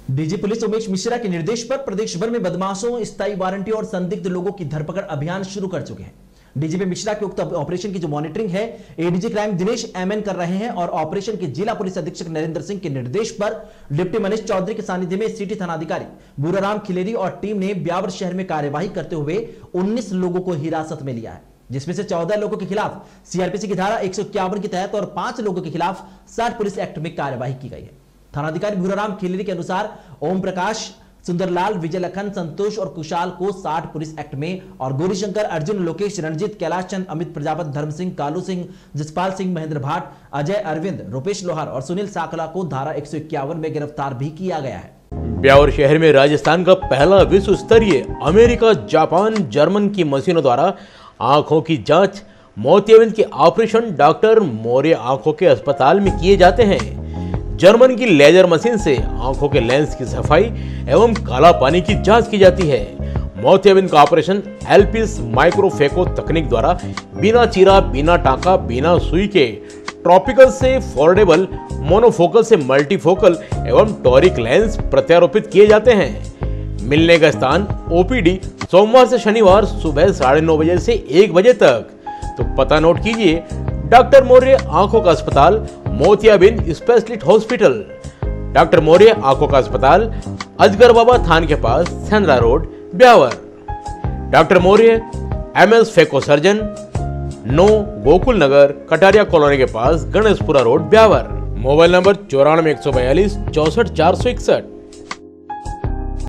DG police Umesh Mishra के निर्देश पर प्रदेश भर में बदमाशों, स्थायी वारंटी और संदिग्ध लोगों की धरपकड़ अभियान शुरू कर चुके हैं। डीजीपी मिश्रा के उक्त ऑपरेशन की जो मॉनिटरिंग है एडीजी क्राइम दिनेश एमएन कर रहे हैं और ऑपरेशन के जिला पुलिस अधीक्षक नरेंद्र सिंह के निर्देश पर डिप्टी मनीष चौधरी के सानिध्य में सिटी थानाधिकारी बुराराम खिलेरी और टीम ने ब्यावर शहर में कार्यवाही करते हुए 19 लोगों को हिरासत में लिया है, जिसमें से 14 लोगों के खिलाफ सीआरपीसी की धारा 151 के तहत और 5 लोगों के खिलाफ 60 पुलिस एक्ट में कार्यवाही की गई है। थानाधिकारी भूराराम खिलेरी के अनुसार ओम प्रकाश, सुंदरलाल, विजय लखन, संतोष और कुशाल को 60 पुलिस एक्ट में और गौरीशंकर, अर्जुन, लोकेश, रणजीत, कैलाश चंद, अमित प्रजापत, धर्म सिंह, कालू सिंह, जसपाल सिंह, महेंद्र भाट, अजय, अरविंद, रूपेश लोहार और सुनील साकला को धारा 151 में गिरफ्तार भी किया गया है। ब्यावर शहर में राजस्थान का पहला विश्व स्तरीय अमेरिका, जापान, जर्मन की मशीनों द्वारा आंखों की जांच मोतियाबिंद के ऑपरेशन डॉक्टर मौर्य आंखों के अस्पताल में किए जाते हैं। जर्मन की लेजर मशीन से आंखों के लेंस की सफाई एवं काला पानी की जांच की जाती है। मोतियाबिंद का ऑपरेशन एलपिस माइक्रोफेको तकनीक द्वारा बिना चीरा, बिना टांका, बिना सुई के ट्रॉपिकल से फोल्डेबल, मोनोफोकल से मल्टीफोकल एवं टॉरिक लेंस प्रत्यारोपित किए जाते हैं। मिलने का स्थान ओपीडी सोमवार से शनिवार सुबह 9:30 बजे से 1 बजे तक। तो पता नोट कीजिए, डॉक्टर मौर्य आंखों का अस्पताल, मोतियाबिंद स्पेशलिस्ट हॉस्पिटल। डॉक्टर मौर्य आंखों का अस्पताल, अजगर बाबा थान के पास, Sendra road, Beawar. Doctor Maurya MS phaco surgeon, 9 Gokul Nagar, Kataria colony के पास, Ganeshpura road, Beawar. Mobile number 94 142 64 461।